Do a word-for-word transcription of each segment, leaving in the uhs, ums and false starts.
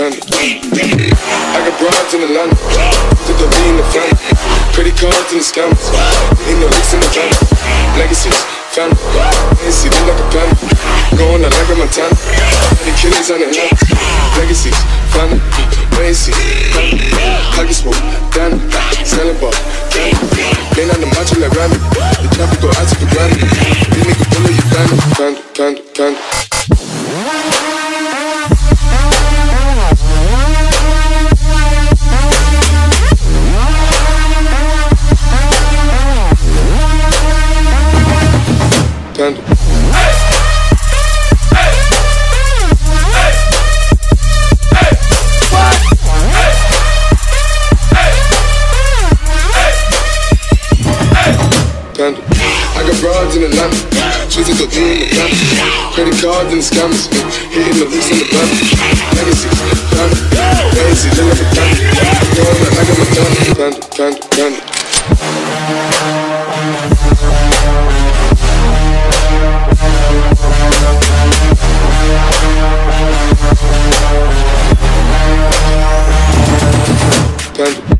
panda. I got broads in the London, to the lean the family. Credit cards in the scammers, ain't no licks in the van. Legacies, family, ain't see them like a panda. Going out like a Montana, the killers on the hand. Legacies, family, ain't see family. Pocket smoke, down, selling ball, candy. Ain't on the macho like Randy, the traffic go out to the granny. This nigga full of you panda, panda, panda, panda. Panda. Panda. I got broads in Atlanta, twisted the in the panda. Credit cards and the scammers, hitting the loose in the panda. Legacies, panda. Lazy, look like a panda. Going out like a Montana. Panda, panda, panda. Panda.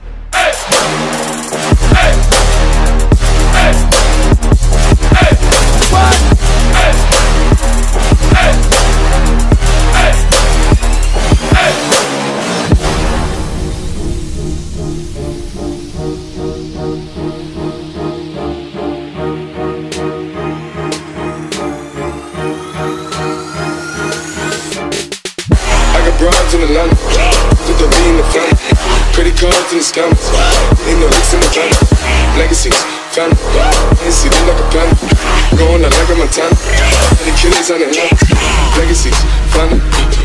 Broads in the London, to the lean the family. Credit cards and the scammers, ain't no licks in the van. Legacies, family, ain't see them like a panda. Going out like a Montana, the killers on the hand. Legacies, family.